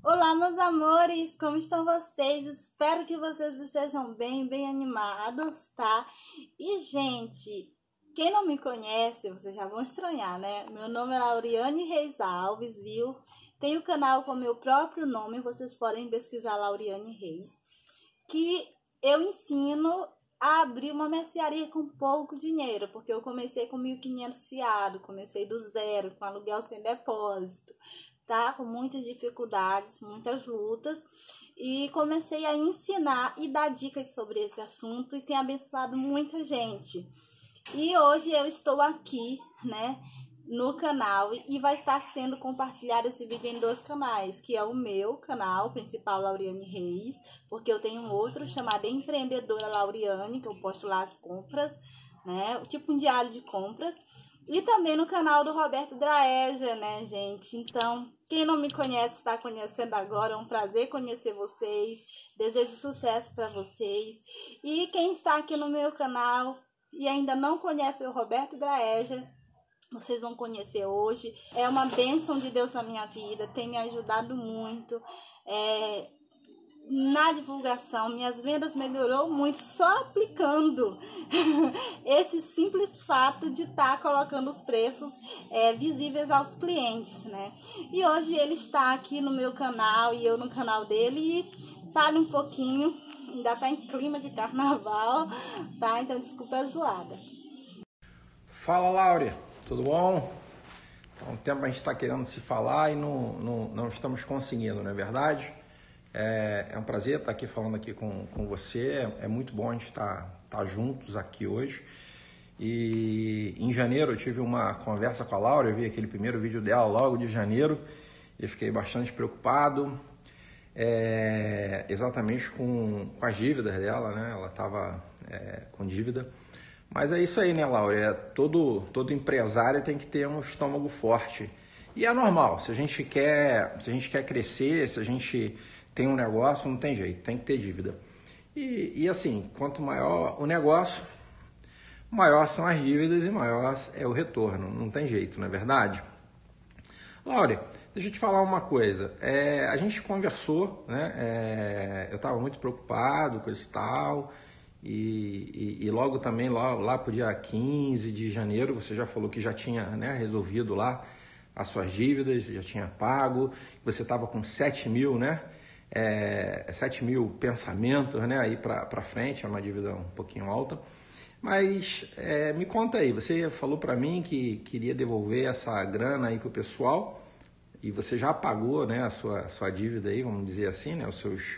Olá, meus amores, como estão vocês? Espero que vocês estejam bem animados, tá? E, gente, quem não me conhece, vocês já vão estranhar, né? Meu nome é Lauriane Reis Alves, viu? Tenho o canal com meu próprio nome, vocês podem pesquisar Lauriane Reis, que eu ensino a abrir uma mercearia com pouco dinheiro, porque eu comecei com 1.500 fiado, comecei do zero, com aluguel sem depósito, tá? Com muitas dificuldades, muitas lutas, e comecei a ensinar e dar dicas sobre esse assunto e tem abençoado muita gente. E hoje eu estou aqui, né, no canal e vai estar sendo compartilhado esse vídeo em dois canais, que é o meu canal principal, Lauriane Reis, porque eu tenho um outro chamado Empreendedora Lauriane, que eu posto lá as compras, né, tipo um diário de compras, e também no canal do Roberto Draeja, né, gente? Então, quem não me conhece está conhecendo agora, é um prazer conhecer vocês, desejo sucesso para vocês. E quem está aqui no meu canal e ainda não conhece o Roberto Draeja, vocês vão conhecer hoje. É uma bênção de Deus na minha vida, tem me ajudado muito na divulgação. Minhas vendas melhorou muito só aplicando esse simples fato de estar colocando os preços visíveis aos clientes, né? E hoje ele está aqui no meu canal e eu no canal dele e fale um pouquinho. Ainda tá em clima de carnaval, tá? Então desculpa a zoada. Fala, Laura, tudo bom? Há um tempo a gente está querendo se falar e não estamos conseguindo, não é verdade? É um prazer estar aqui falando aqui com você, é muito bom a gente estar juntos aqui hoje. E em janeiro eu tive uma conversa com a Laura, eu vi aquele primeiro vídeo dela logo de janeiro e fiquei bastante preocupado, exatamente com as dívidas dela, né? Ela estava com dívida. Mas é isso aí, né, Laura? Todo empresário tem que ter um estômago forte. E é normal, se a gente quer crescer, se a gente tem um negócio, não tem jeito, tem que ter dívida. E assim, quanto maior o negócio, maior são as dívidas e maior é o retorno. Não tem jeito, não é verdade? Laura, deixa eu te falar uma coisa. A gente conversou, né? Eu estava muito preocupado com isso e tal. E logo também, lá para o dia 15 de janeiro, você já falou que já tinha, né, resolvido lá as suas dívidas, já tinha pago, você estava com 7 mil, né? 7 mil pensamentos, né, aí para frente, é uma dívida um pouquinho alta. Mas me conta aí, você falou para mim que queria devolver essa grana aí para o pessoal e você já pagou, né, a sua dívida aí, vamos dizer assim, né, os seus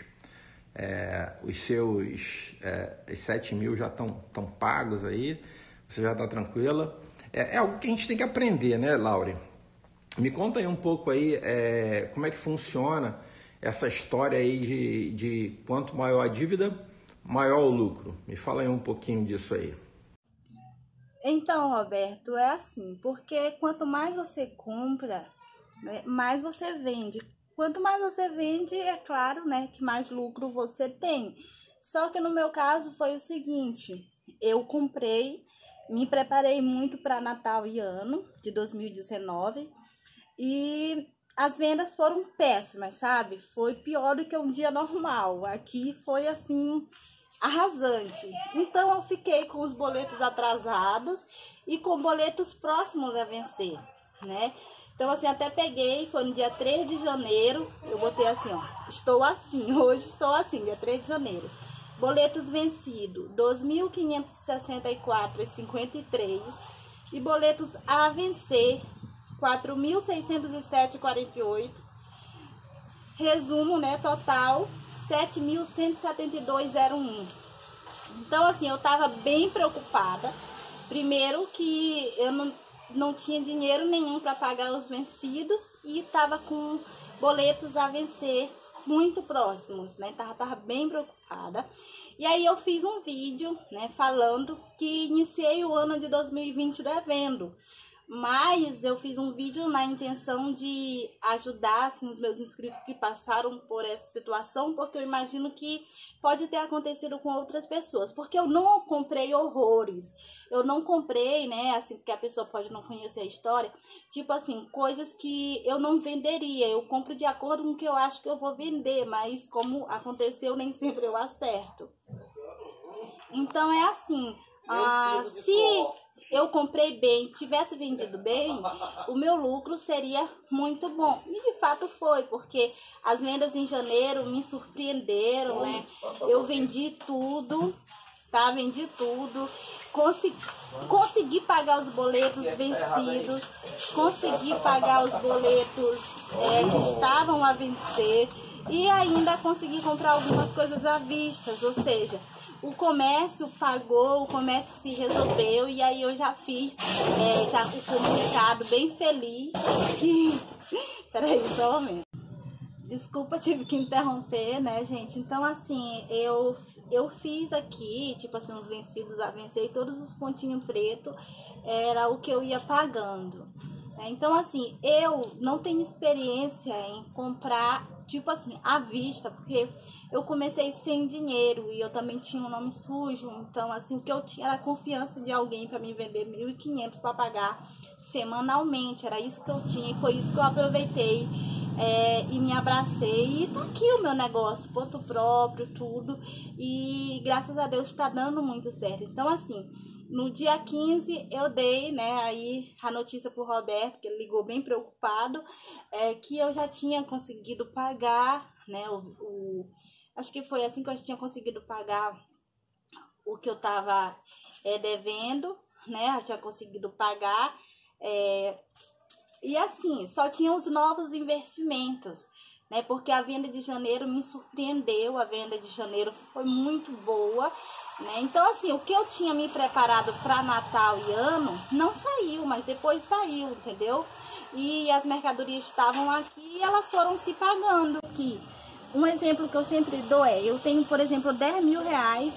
7 mil já estão pagos aí, você já está tranquila. É algo que a gente tem que aprender, né, Laura? Me conta aí um pouco aí como é que funciona essa história aí de quanto maior a dívida, maior o lucro. Me fala aí um pouquinho disso aí. Então, Roberto, é assim, porque quanto mais você compra, né, mais você vende. Quanto mais você vende, é claro, né, que mais lucro você tem. Só que no meu caso foi o seguinte, eu comprei, me preparei muito para Natal e Ano de 2019 e as vendas foram péssimas, sabe? Foi pior do que um dia normal. Aqui foi assim, arrasante. Então eu fiquei com os boletos atrasados e com boletos próximos a vencer, né? Então, assim, até peguei, foi no dia 3 de janeiro, eu botei assim, ó, estou assim, hoje estou assim, dia 3 de janeiro. Boletos vencidos, R$ 2.564,53 e boletos a vencer, R$ 4.607,48. Resumo, né, total, R$ 7.172,01. Então, assim, eu tava bem preocupada. Primeiro que eu não tinha dinheiro nenhum para pagar os vencidos e estava com boletos a vencer muito próximos, né? Tava bem preocupada. E aí eu fiz um vídeo, né, falando que iniciei o ano de 2020 devendo. Mas eu fiz um vídeo na intenção de ajudar assim, os meus inscritos que passaram por essa situação, porque eu imagino que pode ter acontecido com outras pessoas. Porque eu não comprei horrores. Eu não comprei, né, assim, porque a pessoa pode não conhecer a história, tipo assim, coisas que eu não venderia. Eu compro de acordo com o que eu acho que eu vou vender, mas como aconteceu, nem sempre eu acerto. Então é assim, se eu comprei bem, tivesse vendido bem, o meu lucro seria muito bom. E de fato foi, porque as vendas em janeiro me surpreenderam, né? Eu vendi tudo, tá? Vendi tudo. Consegui pagar os boletos vencidos, consegui pagar os boletos que estavam a vencer e ainda consegui comprar algumas coisas à vista, ou seja, o comércio pagou, o comércio se resolveu e aí eu já fiz já o comunicado bem feliz que... Peraí, só um momento. Desculpa, tive que interromper, né, gente? Então, assim, eu fiz aqui, tipo assim, os vencidos a vencer e todos os pontinhos pretos era o que eu ia pagando. Então, assim, eu não tenho experiência em comprar, tipo assim, à vista, porque eu comecei sem dinheiro e eu também tinha um nome sujo. Então, assim, o que eu tinha era a confiança de alguém para me vender 1.500 para pagar semanalmente. Era isso que eu tinha e foi isso que eu aproveitei e me abracei. E tá aqui o meu negócio, ponto próprio, tudo. E graças a Deus tá dando muito certo. Então, assim, no dia 15 eu dei, né, aí a notícia pro Roberto, que ele ligou bem preocupado, que eu já tinha conseguido pagar, né, acho que foi assim que eu já tinha conseguido pagar o que eu tava devendo, né, já tinha conseguido pagar, e assim, só tinha os novos investimentos, né, porque a venda de janeiro me surpreendeu, a venda de janeiro foi muito boa, né? Então, assim, o que eu tinha me preparado para Natal e Ano não saiu, mas depois saiu, entendeu? E as mercadorias estavam aqui e elas foram se pagando aqui. Um exemplo que eu sempre dou eu tenho, por exemplo, 10 mil reais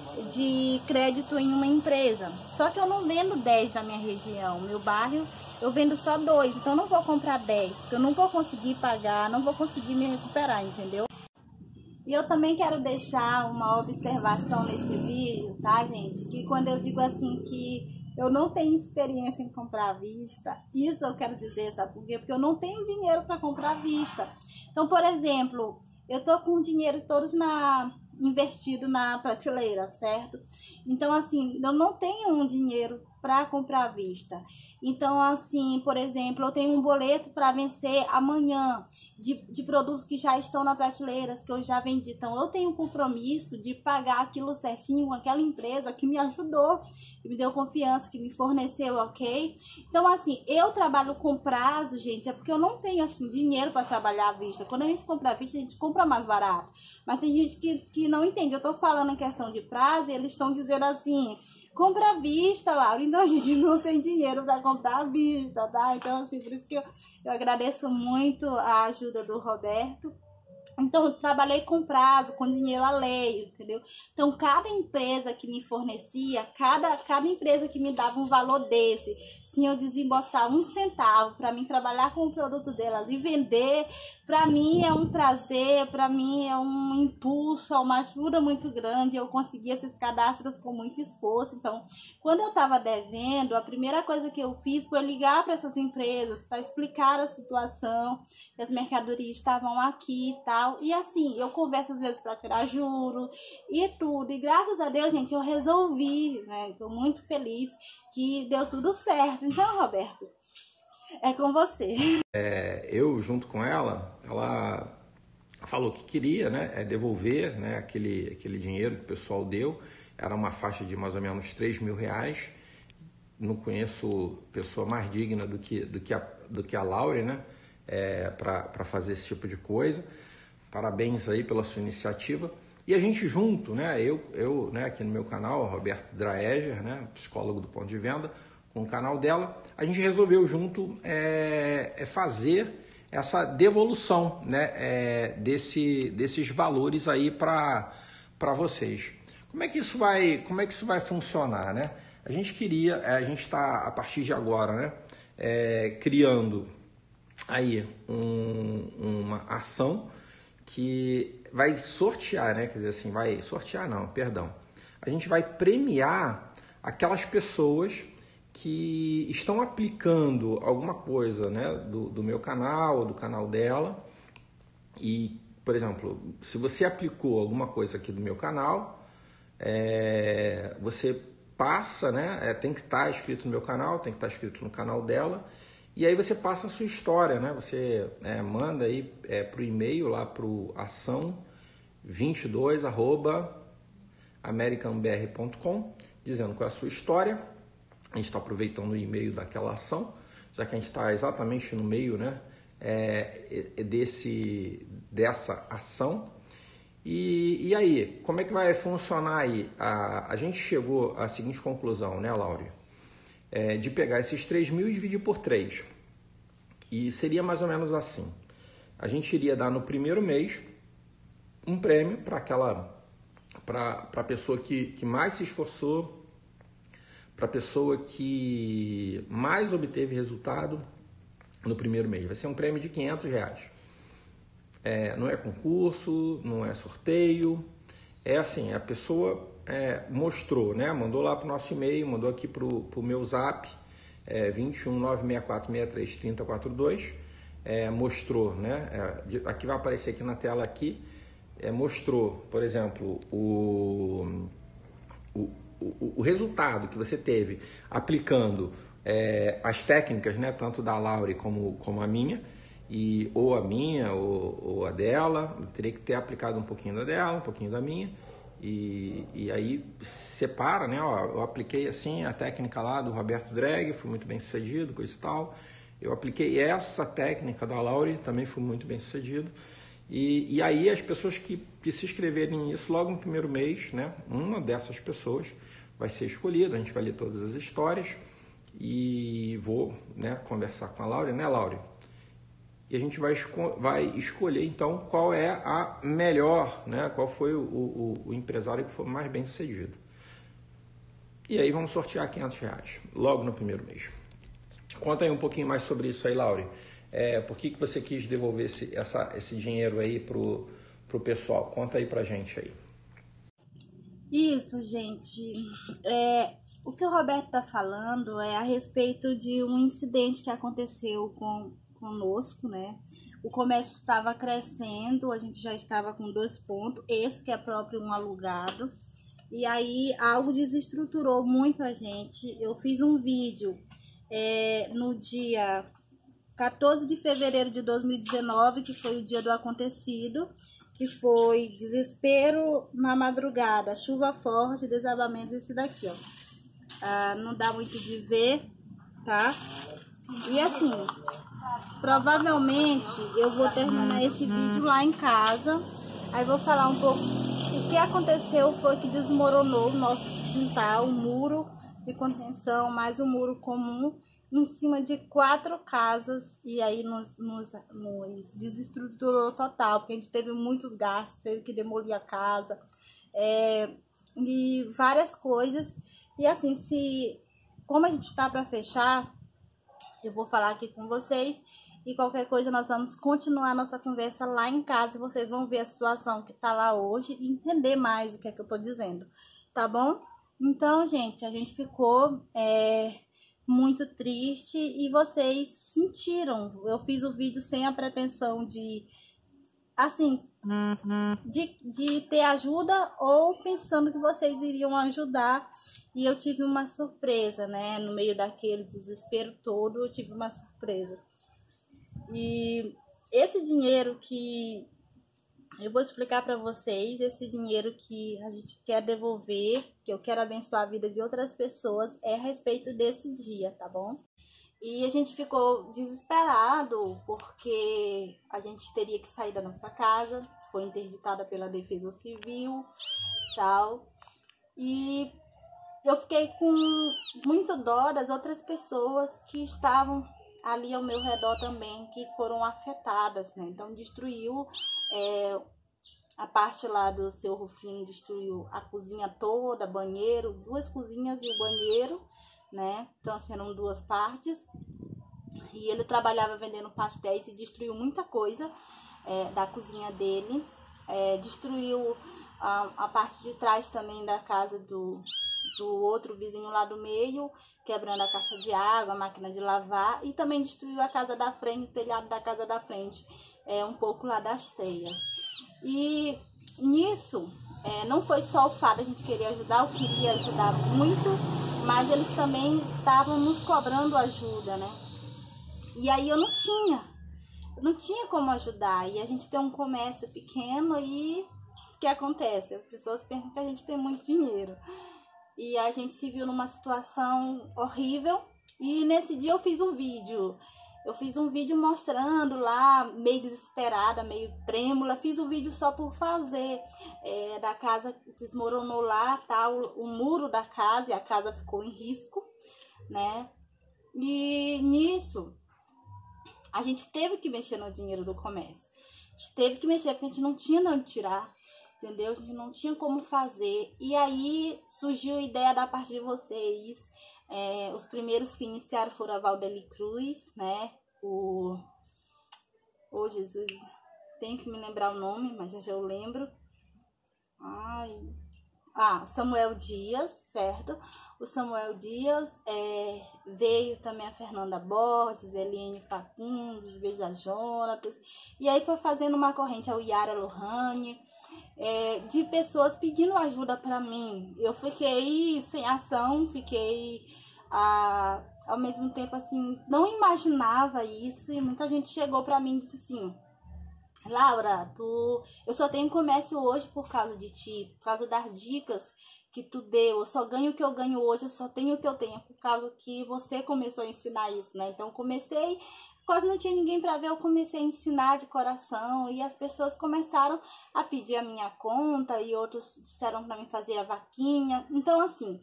de crédito em uma empresa. Só que eu não vendo 10 na minha região, meu bairro, eu vendo só 2. Então, eu não vou comprar 10, porque eu não vou conseguir pagar, não vou conseguir me recuperar, entendeu? E eu também quero deixar uma observação nesse vídeo, tá, gente? Que quando eu digo assim que eu não tenho experiência em comprar à vista, isso eu quero dizer, sabe por quê? Porque eu não tenho dinheiro para comprar à vista. Então, por exemplo, eu tô com o dinheiro todos investido na prateleira, certo? Então, assim, eu não tenho um dinheiro para comprar à vista. Então, assim, por exemplo, eu tenho um boleto para vencer amanhã de produtos que já estão na prateleira, que eu já vendi. Então, eu tenho um compromisso de pagar aquilo certinho com aquela empresa que me ajudou, que me deu confiança, que me forneceu, ok? Então, assim, eu trabalho com prazo, gente, é porque eu não tenho, assim, dinheiro para trabalhar à vista. Quando a gente compra à vista, a gente compra mais barato. Mas tem gente que não entende. Eu tô falando em questão de prazo e eles estão dizendo assim... Compra à vista, Laura. Então a gente não tem dinheiro para comprar à vista, tá? Então, assim, por isso que eu agradeço muito a ajuda do Roberto. Então, eu trabalhei com prazo, com dinheiro alheio, entendeu? Então, cada empresa que me fornecia, cada empresa que me dava um valor desse, se eu desembolsar 1 centavo para mim trabalhar com o produto delas e vender, para mim é um prazer, para mim é um impulso, é uma ajuda muito grande. Eu consegui esses cadastros com muito esforço. Então, quando eu estava devendo, a primeira coisa que eu fiz foi ligar para essas empresas para explicar a situação, que as mercadorias estavam aqui e tal. E assim, eu converso às vezes para tirar juro e tudo. E graças a Deus, gente, eu resolvi, né? Estou muito feliz que deu tudo certo. Então, Roberto, é com você. Eu, junto com ela falou que queria, né, devolver, né, aquele dinheiro que o pessoal deu. Era uma faixa de mais ou menos 3 mil reais. Não conheço pessoa mais digna do que a Laura, né, para fazer esse tipo de coisa. Parabéns aí pela sua iniciativa. E a gente junto, né, eu né, aqui no meu canal, Roberto Draeger, né, psicólogo do ponto de venda, com o canal dela, a gente resolveu junto fazer essa devolução, né, desses valores aí para vocês. Como é que isso vai funcionar, né? A gente está, a partir de agora, né, criando aí uma ação que vai sortear, né? Quer dizer assim, vai sortear não, perdão. A gente vai premiar aquelas pessoas que estão aplicando alguma coisa, né, do meu canal ou do canal dela. E, por exemplo, se você aplicou alguma coisa aqui do meu canal, você passa, né, tem que estar inscrito no meu canal, tem que estar inscrito no canal dela, e aí você passa a sua história, né? Você manda aí para o e-mail lá para o ação22@americanbr.com, dizendo qual é a sua história. A gente está aproveitando o e-mail daquela ação, já que a gente está exatamente no meio, né, dessa ação. E aí, como é que vai funcionar aí? A gente chegou à seguinte conclusão, né, Laure? De pegar esses 3.000 e dividir por 3. E seria mais ou menos assim. A gente iria dar no primeiro mês um prêmio para a pessoa que mais se esforçou, para a pessoa que mais obteve resultado no primeiro mês. Vai ser um prêmio de R$500. Não é concurso, não é sorteio. É assim, a pessoa mostrou, né? Mandou lá para o nosso e-mail, mandou aqui para o meu zap, 21 964 63 3042. Mostrou, né? Aqui vai aparecer aqui na tela aqui. Mostrou, por exemplo, o resultado que você teve aplicando as técnicas, né, tanto da Laure como a minha, ou a minha ou a dela. Eu teria que ter aplicado um pouquinho da dela, um pouquinho da minha, e aí separa, né? Ó, eu apliquei assim a técnica lá do Roberto Drag, fui muito bem sucedido, coisa e tal. Eu apliquei essa técnica da Laure, também fui muito bem sucedido. E aí as pessoas que se inscreverem nisso logo no primeiro mês, né, uma dessas pessoas vai ser escolhida. A gente vai ler todas as histórias e vou, né, conversar com a Laure, né, Laure? E a gente vai escolher então qual é a melhor, né, qual foi o empresário que foi mais bem sucedido. E aí vamos sortear R$500 logo no primeiro mês. Conta aí um pouquinho mais sobre isso aí, Laure. Por que você quis devolver esse dinheiro aí pro pessoal? Conta aí pra gente aí. Isso, gente. O que o Roberto tá falando é a respeito de um incidente que aconteceu conosco, né? O comércio estava crescendo, a gente já estava com 2 pontos, esse que é próprio um alugado. E aí algo desestruturou muito a gente. Eu fiz um vídeo no dia 14 de fevereiro de 2019, que foi o dia do acontecido, que foi desespero na madrugada, chuva forte, desabamento, esse daqui, ó. Não dá muito de ver, tá? E assim, provavelmente eu vou terminar esse vídeo lá em casa, aí vou falar um pouco. O que aconteceu foi que desmoronou o nosso quintal, o muro de contenção, mais o muro comum, em cima de 4 casas, e aí nos desestruturou total, porque a gente teve muitos gastos, teve que demolir a casa, e várias coisas. E assim, como a gente está para fechar, eu vou falar aqui com vocês, e qualquer coisa nós vamos continuar nossa conversa lá em casa, e vocês vão ver a situação que tá lá hoje e entender mais o que é que eu tô dizendo, tá bom? Então, gente, a gente ficou muito triste e vocês sentiram. Eu fiz o vídeo sem a pretensão de, assim, de ter ajuda ou pensando que vocês iriam ajudar. E eu tive uma surpresa, né? No meio daquele desespero todo, eu tive uma surpresa. E esse dinheiro que eu vou explicar para vocês, esse dinheiro que a gente quer devolver, que eu quero abençoar a vida de outras pessoas, é a respeito desse dia, tá bom? E a gente ficou desesperado porque a gente teria que sair da nossa casa, foi interditada pela Defesa Civil, tal. E eu fiquei com muito dó das outras pessoas que estavam ali ao meu redor também, que foram afetadas, né? Então destruiu a parte lá do seu Rufino, destruiu a cozinha toda, banheiro, 2 cozinhas e o banheiro, né? Então assim, eram 2 partes. E ele trabalhava vendendo pastéis e destruiu muita coisa da cozinha dele. Destruiu a parte de trás também da casa do outro vizinho lá do meio, quebrando a caixa de água, a máquina de lavar. E também destruiu a casa da frente, o telhado da casa da frente, um pouco lá das telhas. E nisso, não foi só o fato de a gente querer ajudar, eu queria ajudar muito, mas eles também estavam nos cobrando ajuda, né? E aí eu não tinha como ajudar. E a gente tem um comércio pequeno e o que acontece? As pessoas pensam que a gente tem muito dinheiro. E a gente se viu numa situação horrível. E nesse dia eu fiz um vídeo. Eu fiz um vídeo mostrando lá, meio desesperada, meio trêmula. Fiz um vídeo só por fazer. Da casa desmoronou lá, tá, o muro da casa, e a casa ficou em risco, né? E nisso, a gente teve que mexer no dinheiro do comércio. A gente teve que mexer porque a gente não tinha de onde tirar, entendeu? A gente não tinha como fazer. E aí surgiu a ideia da parte de vocês. Os primeiros que iniciaram foram a Valdeli Cruz, né? O Jesus, tenho que me lembrar o nome, mas já eu lembro. Samuel Dias, certo? O Samuel Dias, veio também a Fernanda Borges, Eliane Facundes, Beija Jonatas, e aí foi fazendo uma corrente, a Yara Lohane, de pessoas pedindo ajuda para mim. Eu fiquei sem ação, fiquei ao mesmo tempo assim, não imaginava isso, e muita gente chegou para mim e disse assim: Laura, eu só tenho comércio hoje por causa de ti, por causa das dicas que tu deu. Eu só ganho o que eu ganho hoje, eu só tenho o que eu tenho por causa que você começou a ensinar isso, né? Então comecei, quase não tinha ninguém para ver, eu comecei a ensinar de coração e as pessoas começaram a pedir a minha conta e outros disseram para mim fazer a vaquinha. Então assim,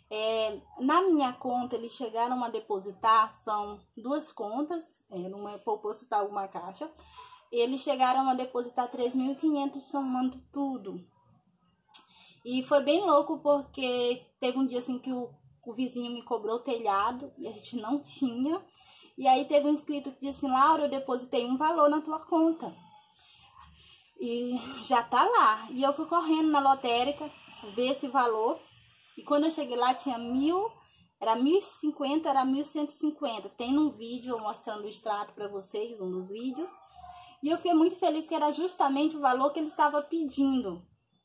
na minha conta eles chegaram a depositar, são duas contas, numa eu vou depositar uma caixa. Eles chegaram a depositar 3.500 somando tudo. E foi bem louco porque teve um dia assim que o vizinho me cobrou o telhado e a gente não tinha. E aí teve um inscrito que disse assim: Laura, eu depositei um valor na tua conta. E já tá lá. E eu fui correndo na lotérica ver esse valor. E quando eu cheguei lá tinha 1.000, era 1.050, era 1.150. Tem um vídeo mostrando o extrato para vocês, um dos vídeos. E eu fiquei muito feliz que era justamente o valor que ele estava pedindo.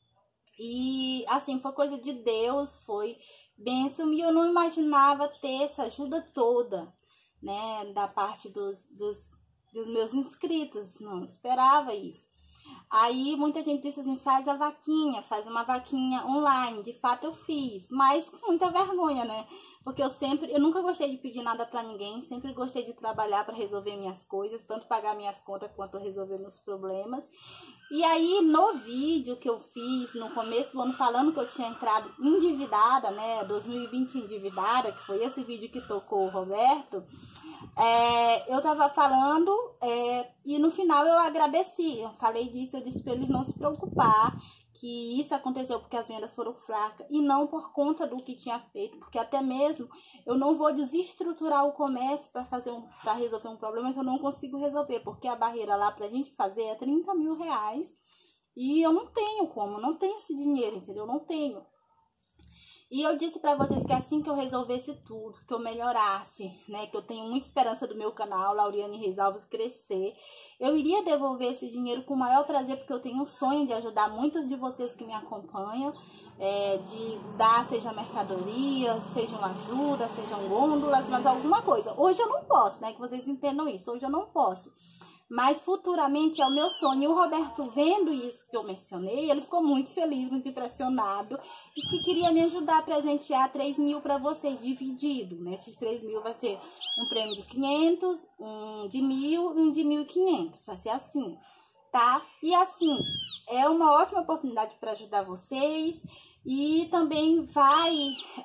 E assim, foi coisa de Deus, foi bênção. E eu não imaginava ter essa ajuda toda, né, da parte dos meus inscritos. Não esperava isso. Aí muita gente disse assim: faz a vaquinha, faz uma vaquinha online. De fato eu fiz, mas com muita vergonha, né? Porque eu nunca gostei de pedir nada pra ninguém, sempre gostei de trabalhar para resolver minhas coisas, tanto pagar minhas contas quanto resolver meus problemas. E aí no vídeo que eu fiz no começo do ano falando que eu tinha entrado endividada, né, 2020 endividada, que foi esse vídeo que tocou o Roberto, eu tava falando e no final eu agradeci, eu falei disso, eu disse pra eles não se preocupar, que isso aconteceu porque as vendas foram fracas e não por conta do que tinha feito, porque até mesmo eu não vou desestruturar o comércio para resolver um problema que eu não consigo resolver, porque a barreira lá pra gente fazer é 30 mil reais e eu não tenho como, não tenho esse dinheiro, entendeu? Eu não tenho. E eu disse pra vocês que assim que eu resolvesse tudo, que eu melhorasse, né, que eu tenho muita esperança do meu canal, Lauriane Reis Alves, crescer, eu iria devolver esse dinheiro com o maior prazer, porque eu tenho um sonho de ajudar muitos de vocês que me acompanham, de dar, seja mercadoria, sejam ajuda, sejam gôndolas, mas alguma coisa. Hoje eu não posso, né, que vocês entendam isso, hoje eu não posso. Mas futuramente é o meu sonho. E o Roberto, vendo isso que eu mencionei, ele ficou muito feliz, muito impressionado. Disse que queria me ajudar a presentear 3.000 para vocês, dividido. Nesses 3.000 vai ser um prêmio de 500, um de 1.000 e um de 1.500. Vai ser assim, tá? E assim, é uma ótima oportunidade para ajudar vocês. E também vai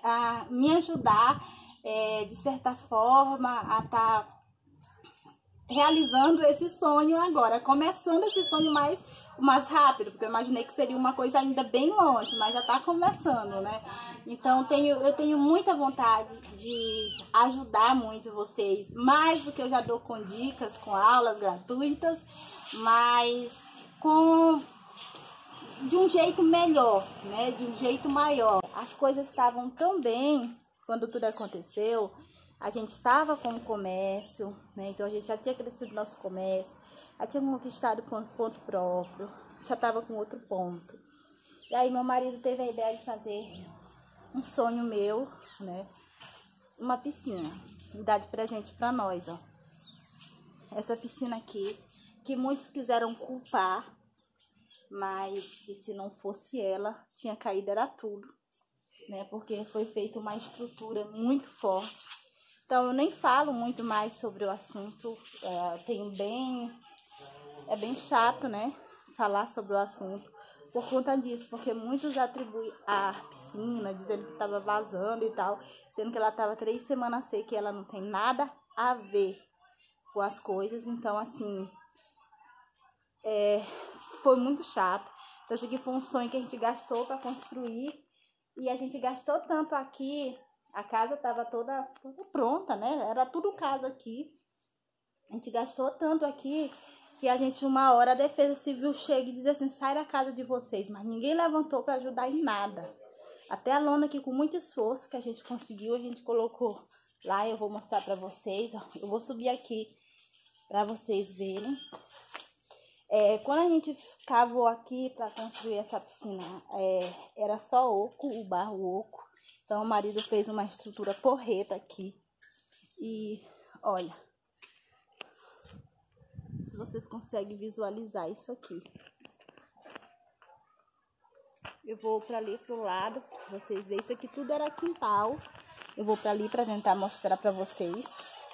me ajudar, de certa forma, a estar realizando esse sonho agora, começando esse sonho mais rápido, porque eu imaginei que seria uma coisa ainda bem longe, mas já está começando, né? Então eu tenho muita vontade de ajudar muito vocês, mais do que eu já dou com dicas, com aulas gratuitas, mas de um jeito melhor, né? De um jeito maior. As coisas estavam tão bem quando tudo aconteceu. A gente estava com o comércio, né? Então a gente já tinha crescido nosso comércio, já tinha conquistado ponto próprio, já estava com outro ponto. E aí meu marido teve a ideia de fazer um sonho meu, né? Uma piscina, me dar de presente para nós, ó. Essa piscina aqui, que muitos quiseram culpar, mas que se não fosse ela, tinha caído era tudo, né? Porque foi feita uma estrutura muito forte. Então eu nem falo muito mais sobre o assunto, é bem chato, né? Falar sobre o assunto por conta disso, porque muitos atribuem a piscina, dizendo que estava vazando e tal, sendo que ela estava 3 semanas seca e ela não tem nada a ver com as coisas. Então assim, foi muito chato. Então isso aqui foi um sonho que a gente gastou para construir, e a gente gastou tanto aqui, a casa estava toda pronta, né? Era tudo casa aqui. A gente gastou tanto aqui que a gente, uma hora, a Defesa Civil chega e diz assim: sai da casa de vocês, mas ninguém levantou para ajudar em nada. Até a lona aqui, com muito esforço que a gente conseguiu, a gente colocou lá. Eu vou mostrar para vocês, ó. Eu vou subir aqui para vocês verem. Quando a gente cavou aqui para construir essa piscina, era só oco, o barro oco. Então o marido fez uma estrutura porreta aqui. E olha, se vocês conseguem visualizar isso aqui. Eu vou para ali pro lado, pra vocês verem. Isso aqui tudo era quintal. Eu vou para ali para tentar mostrar para vocês.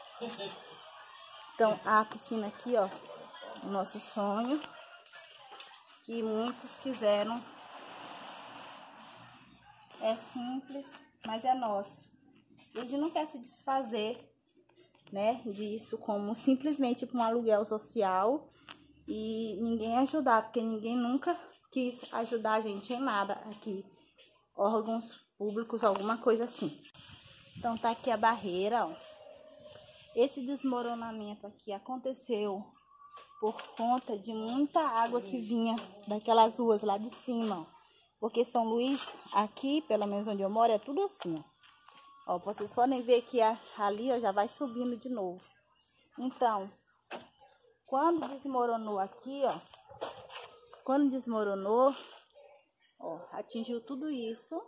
Então a piscina aqui, ó, o nosso sonho, que muitos quiseram. É simples, mas é nosso. A gente não quer se desfazer, né, disso como simplesmente para um aluguel social e ninguém ajudar, porque ninguém nunca quis ajudar a gente em nada aqui, órgãos públicos, alguma coisa assim. Então tá aqui a barreira, ó. Esse desmoronamento aqui aconteceu por conta de muita água que vinha daquelas ruas lá de cima, ó. Porque São Luís, aqui, pelo menos onde eu moro, é tudo assim, ó. Ó, vocês podem ver que ali, ó, já vai subindo de novo. Então, quando desmoronou aqui, ó, ó, atingiu tudo isso.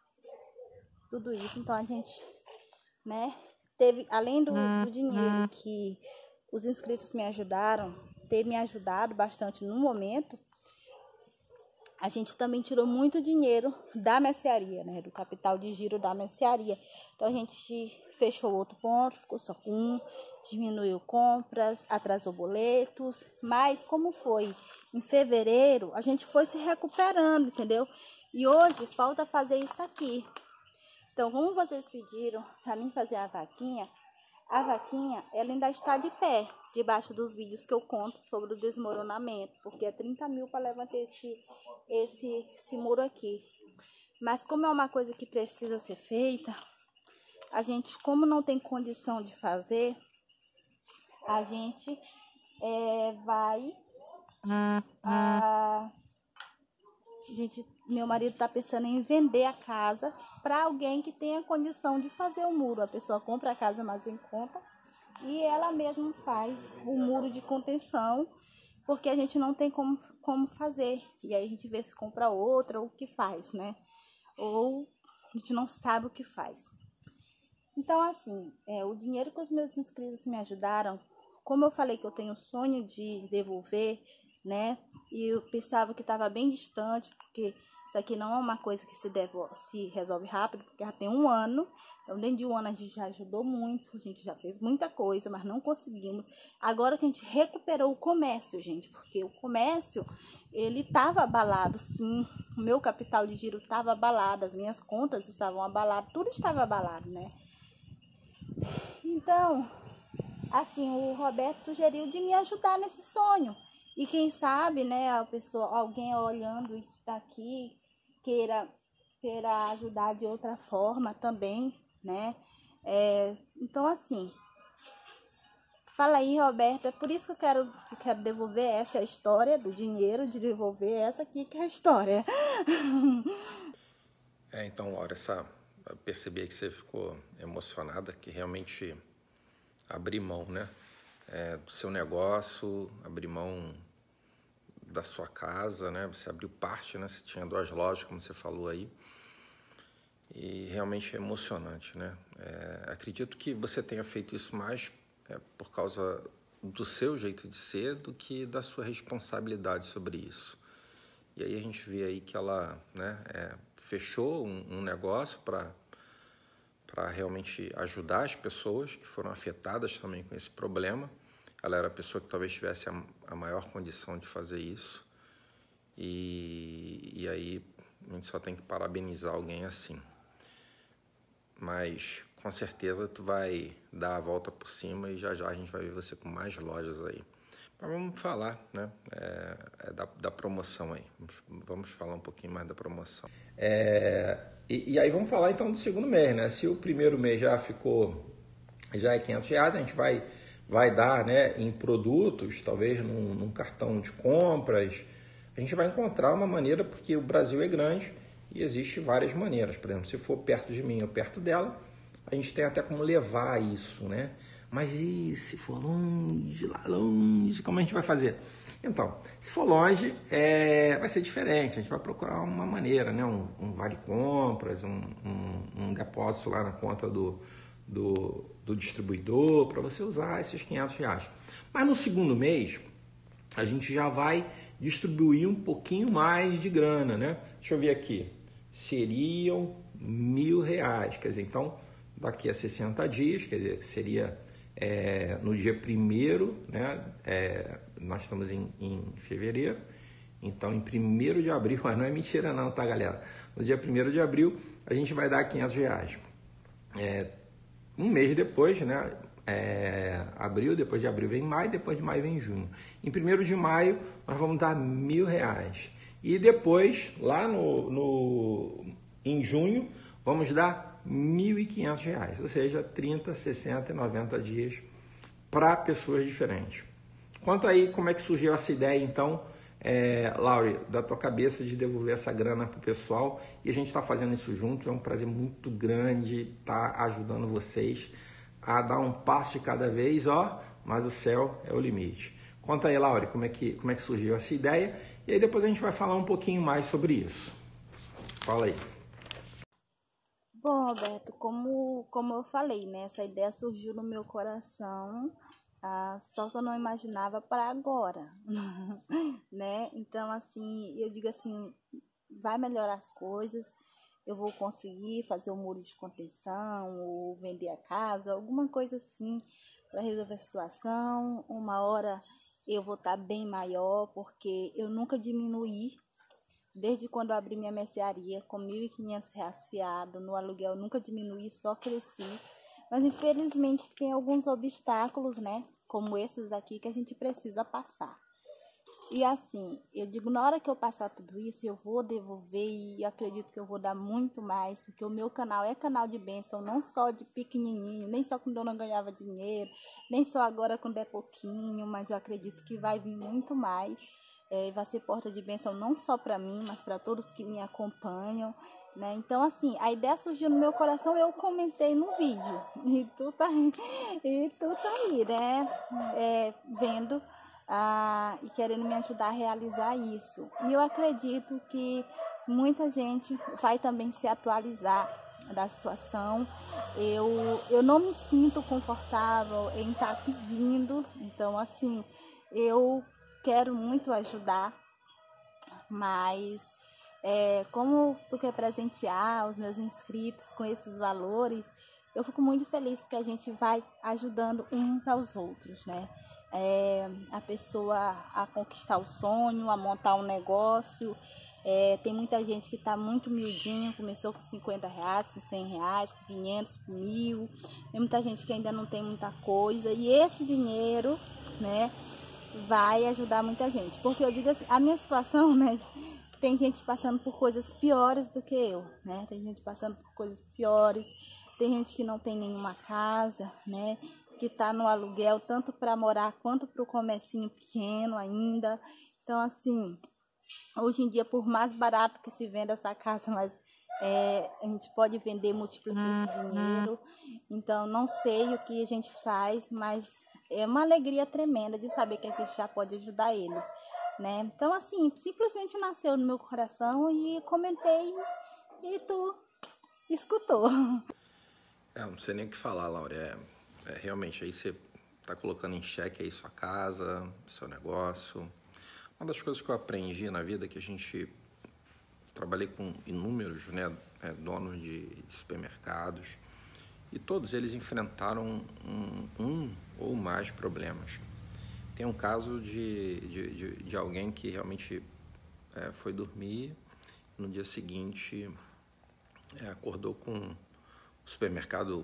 Então a gente, né, teve, além do dinheiro que os inscritos me ajudaram, ter me ajudado bastante no momento, a gente também tirou muito dinheiro da mercearia, né? Do capital de giro da mercearia. Então a gente fechou outro ponto, ficou só com um, diminuiu compras, atrasou boletos. Mas como foi em fevereiro, a gente foi se recuperando, entendeu? E hoje falta fazer isso aqui. Então, como vocês pediram para mim fazer a vaquinha, ela ainda está de pé, debaixo dos vídeos que eu conto sobre o desmoronamento, porque é 30 mil para levantar esse muro aqui. Mas como é uma coisa que precisa ser feita, a gente, como não tem condição de fazer, a gente meu marido está pensando em vender a casa para alguém que tenha condição de fazer o muro. A pessoa compra a casa mais em conta e ela mesma faz o muro de contenção, porque a gente não tem como fazer. E aí a gente vê se compra outra ou o que faz, né? Ou a gente não sabe o que faz. Então, assim, o dinheiro que os meus inscritos me ajudaram, como eu falei que eu tenho sonho de devolver, né? E eu pensava que estava bem distante, porque isso aqui não é uma coisa que se resolve rápido, porque já tem 1 ano. Então, dentro de 1 ano a gente já ajudou muito, a gente já fez muita coisa, mas não conseguimos. Agora que a gente recuperou o comércio, gente, porque o comércio, ele estava abalado, sim. O meu capital de giro estava abalado, as minhas contas estavam abaladas, tudo estava abalado, né? Então, assim, o Roberto sugeriu de me ajudar nesse sonho. E quem sabe, né, a pessoa, alguém olhando isso daqui, queira ajudar de outra forma também, né? Então, assim, fala aí, Roberto, é por isso que eu quero devolver essa história do dinheiro, de devolver essa aqui que é a história. Então, Laura, eu percebi que você ficou emocionada, que realmente abrir mão, né, do seu negócio, abrir mão da sua casa, né, você abriu parte, né, você tinha 2 lojas, como você falou aí, e realmente é emocionante, né. Acredito que você tenha feito isso mais por causa do seu jeito de ser do que da sua responsabilidade sobre isso. E aí a gente vê aí que ela, né, fechou um negócio para realmente ajudar as pessoas que foram afetadas também com esse problema. Ela era a pessoa que talvez tivesse a maior condição de fazer isso. E aí a gente só tem que parabenizar alguém assim. Mas com certeza tu vai dar a volta por cima e já a gente vai ver você com mais lojas aí. Mas vamos falar, né, da promoção aí. Vamos falar um pouquinho mais da promoção. E aí vamos falar então do segundo mês, né? Se o primeiro mês já é R$500, a gente vai dar, né, em produtos, talvez num cartão de compras. A gente vai encontrar uma maneira, porque o Brasil é grande e existe várias maneiras. Por exemplo, se for perto de mim ou perto dela, a gente tem até como levar isso, né? Mas e se for longe, lá longe, como a gente vai fazer? Então, se for longe, vai ser diferente. A gente vai procurar uma maneira, né? Um vale-compras, um depósito lá na conta do distribuidor para você usar esses R$500. Mas no segundo mês, a gente já vai distribuir um pouquinho mais de grana, né? Deixa eu ver aqui. Seriam R$1.000. Quer dizer, então, daqui a 60 dias, quer dizer, seria no dia 1º, né? Nós estamos em fevereiro, então em 1º de abril, mas não é mentira não, tá, galera? No dia 1º de abril, a gente vai dar R$500. Um mês depois, né? Abril, depois de abril vem maio, depois de maio vem junho. Em 1º de maio, nós vamos dar R$1.000. E depois, lá em junho, vamos dar R$1.500, ou seja, 30, 60 e 90 dias para pessoas diferentes. Quanto aí, como é que surgiu essa ideia, então, Laure, da tua cabeça de devolver essa grana para o pessoal? E a gente está fazendo isso junto, é um prazer muito grande estar ajudando vocês a dar um passo de cada vez, mas o céu é o limite. Conta aí, Laure, como é que surgiu essa ideia? E aí depois a gente vai falar um pouquinho mais sobre isso. Fala aí. Bom, Roberto, como eu falei, né? Essa ideia surgiu no meu coração, só que eu não imaginava para agora, né? Então, assim, eu digo assim, vai melhorar as coisas, eu vou conseguir fazer um muro de contenção, ou vender a casa, alguma coisa assim, para resolver a situação. Uma hora eu vou estar bem maior, porque eu nunca diminuí. Desde quando eu abri minha mercearia com R$1.500 fiado no aluguel, nunca diminuí, só cresci. Mas infelizmente tem alguns obstáculos, né? Como esses aqui que a gente precisa passar. E assim, eu digo, na hora que eu passar tudo isso, eu vou devolver e acredito que eu vou dar muito mais, porque o meu canal é canal de bênção, não só de pequenininho, nem só quando eu não ganhava dinheiro, nem só agora quando é pouquinho, mas eu acredito que vai vir muito mais. Vai ser porta de bênção não só para mim, mas para todos que me acompanham, né? Então, assim, a ideia surgiu no meu coração, eu comentei no vídeo, e tu tá aí, né? Vendo e querendo me ajudar a realizar isso. E eu acredito que muita gente vai também se atualizar da situação. Eu não me sinto confortável em estar pedindo, então, assim, eu quero muito ajudar, mas como tu quer presentear os meus inscritos com esses valores, eu fico muito feliz porque a gente vai ajudando uns aos outros, né? a pessoa a conquistar o sonho, a montar um negócio. Tem muita gente que está muito miudinho, começou com R$50, com R$100, com 500, com 1.000. Tem muita gente que ainda não tem muita coisa, e esse dinheiro, né, vai ajudar muita gente. Porque eu digo assim, a minha situação, né, tem gente passando por coisas piores do que eu, né? Tem gente passando por coisas piores, tem gente que não tem nenhuma casa, né? Que tá no aluguel, tanto para morar quanto para o comercinho pequeno ainda. Então, assim, hoje em dia, por mais barato que se venda essa casa, mas a gente pode vender múltiplos esse dinheiro. Então, não sei o que a gente faz, mas é uma alegria tremenda de saber que a gente já pode ajudar eles, né? Então, assim, simplesmente nasceu no meu coração e comentei e tu escutou. Não sei nem o que falar, Laura. Realmente, aí você está colocando em xeque aí sua casa, seu negócio. Uma das coisas que eu aprendi na vida é que a gente trabalhei com inúmeros, né, donos de supermercados, e todos eles enfrentaram um ou mais problemas. Tem um caso de alguém que realmente foi dormir, no dia seguinte acordou com o supermercado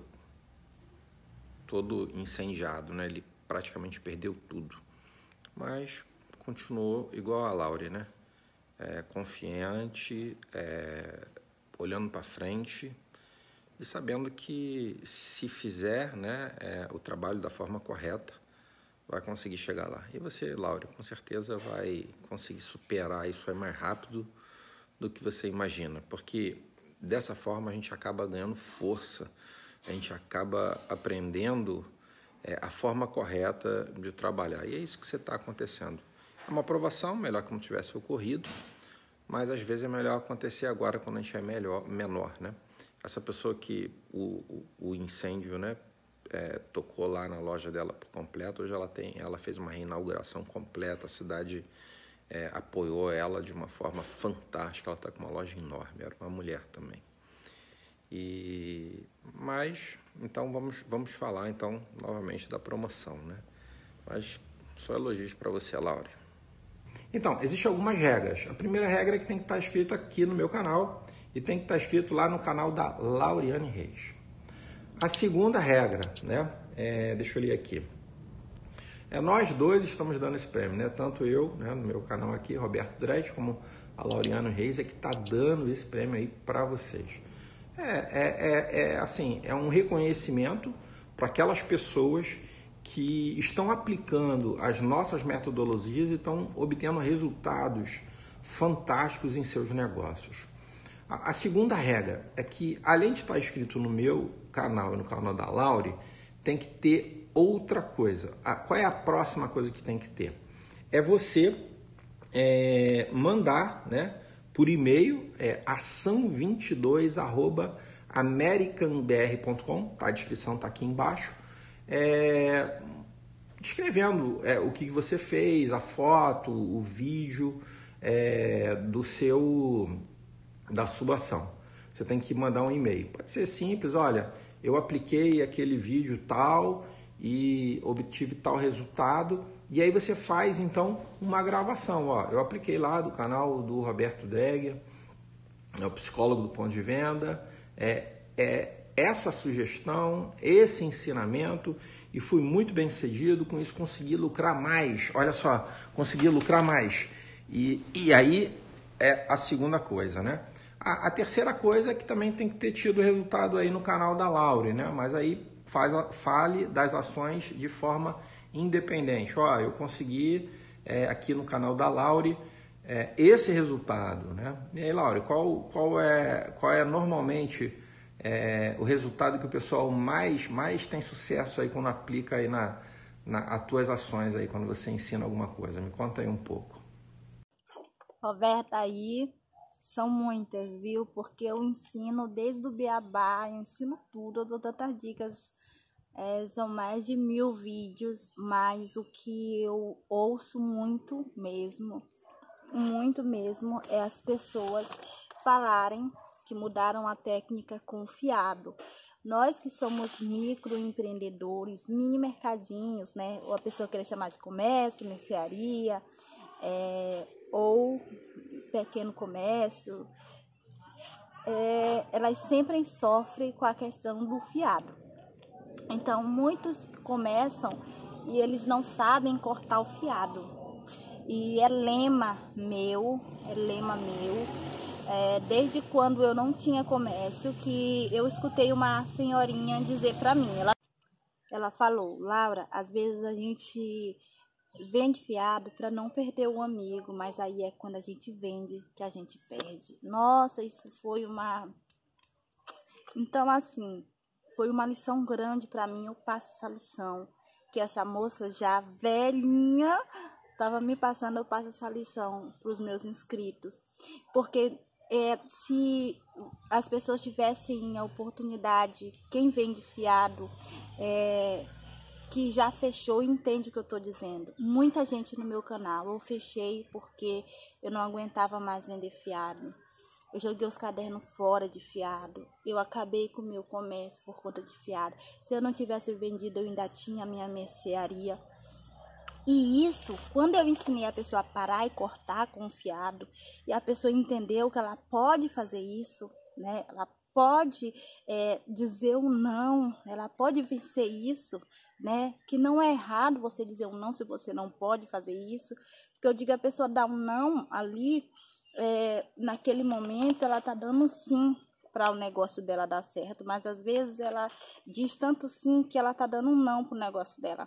todo incendiado, né? Ele praticamente perdeu tudo, mas continuou igual a Laure, né? Confiante, olhando para frente e sabendo que se fizer, né, o trabalho da forma correta, vai conseguir chegar lá. E você, Laure, com certeza vai conseguir superar isso aí mais rápido do que você imagina, porque dessa forma a gente acaba ganhando força, a gente acaba aprendendo a forma correta de trabalhar. E é isso que você está acontecendo. É uma aprovação, melhor que não tivesse ocorrido, mas às vezes é melhor acontecer agora quando a gente é menor, né? Essa pessoa que o incêndio, né, tocou lá na loja dela por completo, hoje ela fez uma reinauguração completa, a cidade apoiou ela de uma forma fantástica, ela está com uma loja enorme, era uma mulher também. Mas, então, vamos falar, então, novamente da promoção, né? Mas só elogios para você, Laura. Então, existem algumas regras. A primeira regra é que tem que estar escrito aqui no meu canal e tem que estar escrito lá no canal da Lauriane Reis. A segunda regra, né? Deixa eu ler aqui. Nós dois estamos dando esse prêmio, né? Tanto eu, né, no meu canal aqui, Roberto Dredd, como a Lauriane Reis, que está dando esse prêmio aí para vocês. Assim, é um reconhecimento para aquelas pessoas que estão aplicando as nossas metodologias e estão obtendo resultados fantásticos em seus negócios. A segunda regra é que, além de estar escrito no meu canal e no canal da Laure, tem que ter outra coisa. Qual é a próxima coisa que tem que ter? É você mandar, né, por e-mail, ação22@americanbr.com, tá? A descrição está aqui embaixo, descrevendo o que você fez, a foto, o vídeo da sua ação. Você tem que mandar um e-mail. Pode ser simples, olha, eu apliquei aquele vídeo tal e obtive tal resultado. E aí você faz, então, uma gravação. Ó, eu apliquei lá do canal do Roberto Dredd, o psicólogo do ponto de venda, essa sugestão, esse ensinamento, e fui muito bem sucedido, com isso consegui lucrar mais. Olha só, consegui lucrar mais. E aí é a segunda coisa, né? A terceira coisa é que também tem que ter tido resultado aí no canal da Laure, né? Mas aí fale das ações de forma independente. Ó, eu consegui aqui no canal da Laure esse resultado, né? E aí, Laure, qual é normalmente o resultado que o pessoal mais tem sucesso aí quando aplica aí as tuas ações aí, quando você ensina alguma coisa? Me conta aí um pouco. Roberta, aí são muitas, viu? Porque eu ensino desde o beabá, eu ensino tudo, eu dou tantas dicas. São mais de 1000 vídeos, mas o que eu ouço muito mesmo, é as pessoas falarem que mudaram a técnica com o fiado. Nós que somos microempreendedores, mini mercadinhos, né? Ou a pessoa queira chamar de comércio, mercearia, ou pequeno comércio, elas sempre sofrem com a questão do fiado. Então, muitos começam e eles não sabem cortar o fiado. E é lema meu, desde quando eu não tinha comércio, que eu escutei uma senhorinha dizer para mim, ela falou: Laura, às vezes a gente vende fiado para não perder o amigo, mas aí é quando a gente vende que a gente perde. Nossa, isso foi uma... Então, assim, foi uma lição grande para mim. Eu passo essa lição, que essa moça já velhinha estava me passando, eu passo essa lição para os meus inscritos. Porque se as pessoas tivessem a oportunidade, quem vende fiado, que já fechou, entende o que eu estou dizendo. Muita gente no meu canal, eu fechei porque eu não aguentava mais vender fiado. Eu joguei os cadernos fora de fiado. Eu acabei com o meu comércio por conta de fiado. Se eu não tivesse vendido, eu ainda tinha a minha mercearia. E isso, quando eu ensinei a pessoa a parar e cortar com o fiado, e a pessoa entendeu que ela pode fazer isso, né? Ela pode dizer um não, ela pode vencer isso, né? Que não é errado você dizer um não se você não pode fazer isso. Porque eu digo, a pessoa dá um não ali, naquele momento ela tá dando sim para o negócio dela dar certo, mas às vezes ela diz tanto sim que ela tá dando um não pro negócio dela.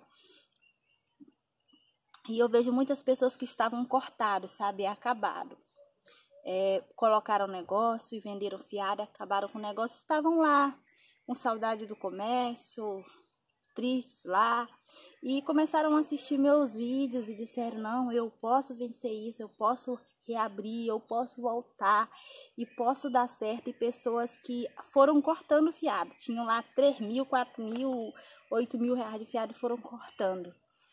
E eu vejo muitas pessoas que estavam cortados, sabe, acabado. Colocaram negócio e venderam fiado, acabaram com o negócio, estavam lá, com saudade do comércio, tristes lá, e começaram a assistir meus vídeos e disseram: não, eu posso vencer isso, eu posso reabrir, eu posso voltar e posso dar certo. E pessoas que foram cortando fiado, tinham lá 3 mil, 4 mil, 8 mil reais de fiado e foram cortando,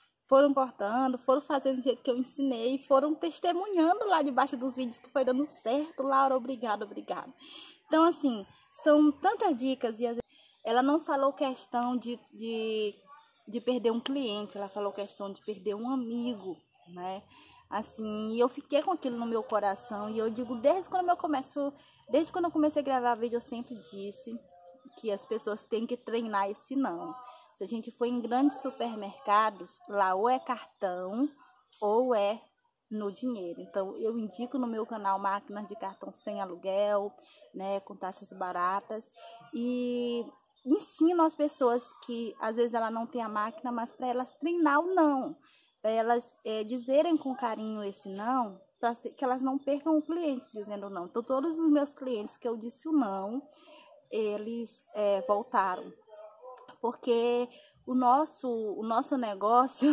foram fazendo do jeito que eu ensinei, foram testemunhando lá debaixo dos vídeos que foi dando certo. Laura, obrigada. Então, assim, são tantas dicas. E às vezes ela não falou questão de perder um cliente, ela falou questão de perder um amigo, né? Assim, e eu fiquei com aquilo no meu coração. E eu digo, desde quando eu comecei a gravar vídeo, eu sempre disse que as pessoas têm que treinar esse não. Se a gente for em grandes supermercados, lá ou é cartão ou é no dinheiro. Então, eu indico no meu canal máquinas de cartão sem aluguel, né, com taxas baratas. E ensino as pessoas que às vezes ela não tem a máquina, mas para elas treinar o não. Para elas dizerem com carinho esse não, para que elas não percam o cliente dizendo não. Então, todos os meus clientes que eu disse o não, eles voltaram. Porque o nosso negócio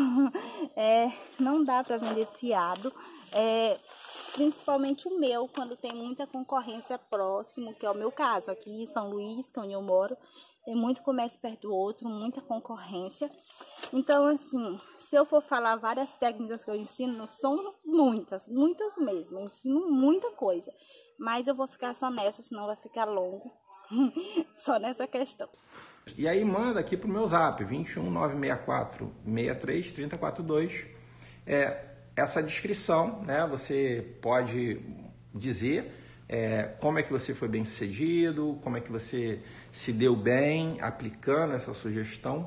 não dá para vender fiado, principalmente o meu, quando tem muita concorrência próximo, que é o meu caso, aqui em São Luís, que é onde eu moro, tem muito comércio perto do outro, muita concorrência. Então, assim, se eu for falar várias técnicas que eu ensino, são muitas mesmo, eu ensino muita coisa, mas eu vou ficar só nessa, senão vai ficar longo, só nessa questão. E aí manda aqui pro meu zap, 21 964 63 3042, essa descrição, né? Você pode dizer como é que você foi bem sucedido, como é que você se deu bem aplicando essa sugestão.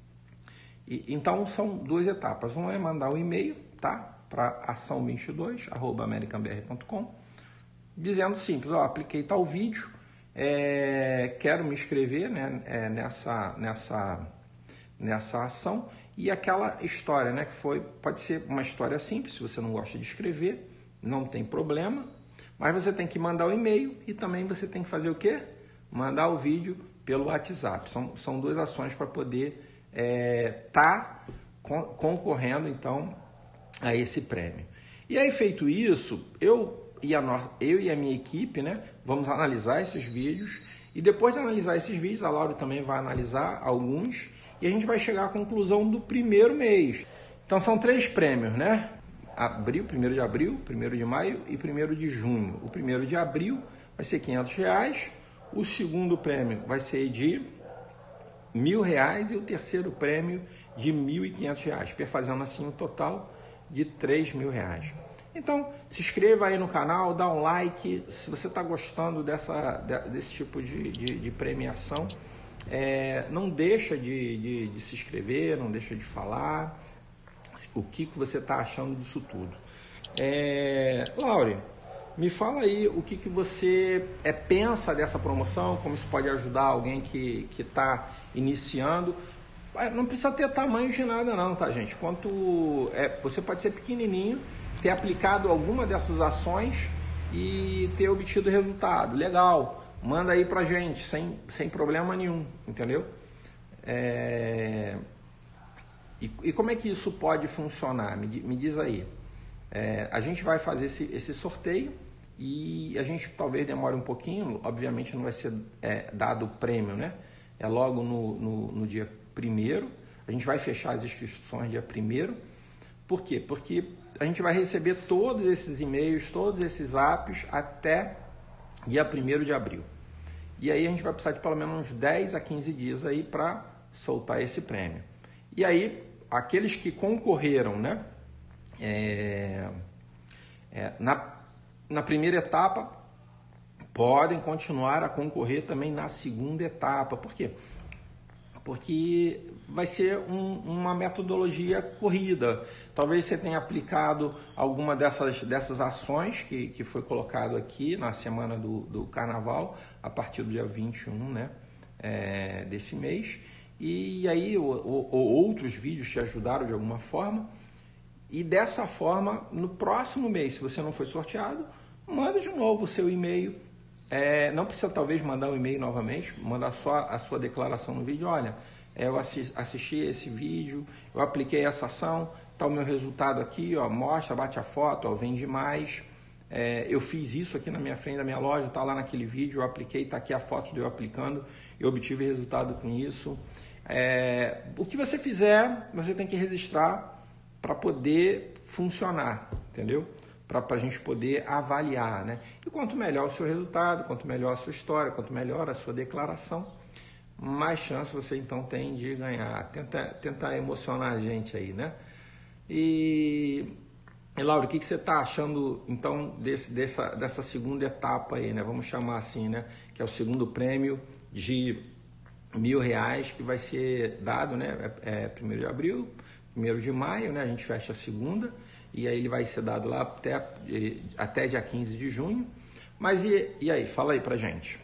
Então são 2 etapas. Uma é mandar um e-mail, tá? Para ação22@americanbr.com, dizendo simples: ó, apliquei tal vídeo, quero me inscrever, né, nessa ação. E aquela história, né, pode ser uma história simples. Se você não gosta de escrever, não tem problema, mas você tem que mandar o e-mail e também você tem que fazer o quê? Mandar o vídeo pelo WhatsApp. São 2 ações para poder tá concorrendo então a esse prêmio. E aí, feito isso, eu e a minha equipe, né, vamos analisar esses vídeos, e depois de analisar esses vídeos, a Laura também vai analisar alguns, e a gente vai chegar à conclusão do primeiro mês. Então são 3 prêmios, né? 1º de abril, 1º de maio e 1º de junho. O 1º de abril vai ser R$500, o segundo prêmio vai ser de R$ 1.000 e o terceiro prêmio de R$ 1.500, perfazendo assim um total de R$ 3.000. Então, se inscreva aí no canal, dá um like, se você está gostando desse tipo de premiação, não deixa de se inscrever, não deixa de falar o que você está achando disso tudo. Laure, me fala aí o que você pensa dessa promoção, como isso pode ajudar alguém que está iniciando. Não precisa ter tamanho de nada não, tá, gente? Você pode ser pequenininho, ter aplicado alguma dessas ações e ter obtido resultado. Legal, manda aí pra gente, sem problema nenhum, entendeu? E como é que isso pode funcionar? Me diz aí. A gente vai fazer esse sorteio e a gente talvez demore um pouquinho, obviamente não vai ser dado o prêmio, né? É logo no dia 1º, a gente vai fechar as inscrições dia 1º. Por quê? Porque a gente vai receber todos esses e-mails, todos esses apps até dia 1º de abril. E aí a gente vai precisar de pelo menos uns 10 a 15 dias aí para soltar esse prêmio. E aí, aqueles que concorreram, né, na primeira etapa, podem continuar a concorrer também na segunda etapa. Por quê? Porque vai ser uma metodologia corrida. Talvez você tenha aplicado alguma dessas ações que foi colocado aqui na semana do Carnaval, a partir do dia 21, né, desse mês. E aí outros vídeos te ajudaram de alguma forma. E dessa forma, no próximo mês, se você não foi sorteado, manda de novo o seu e-mail. Não precisa talvez mandar um e-mail novamente, mandar só a sua declaração no vídeo. Olha, eu assisti esse vídeo, eu apliquei essa ação, está o meu resultado aqui, ó, mostra, bate a foto, ó, vende mais. Eu fiz isso aqui na minha frente da minha loja, está lá naquele vídeo, eu apliquei, está aqui a foto de eu aplicando, eu obtive resultado com isso. O que você fizer, você tem que registrar para poder funcionar, entendeu? Para a gente poder avaliar, né? E quanto melhor o seu resultado, quanto melhor a sua história, quanto melhor a sua declaração, mais chance você então tem de ganhar. Tenta emocionar a gente aí, né? E Laura, o que você está achando então dessa segunda etapa aí, né? Vamos chamar assim, né? Que é o segundo prêmio de R$ 1.000 que vai ser dado, né? 1º de abril, 1º de maio, né? A gente fecha a segunda. E aí ele vai ser dado lá até dia 15 de junho. Mas e aí? Fala aí pra gente.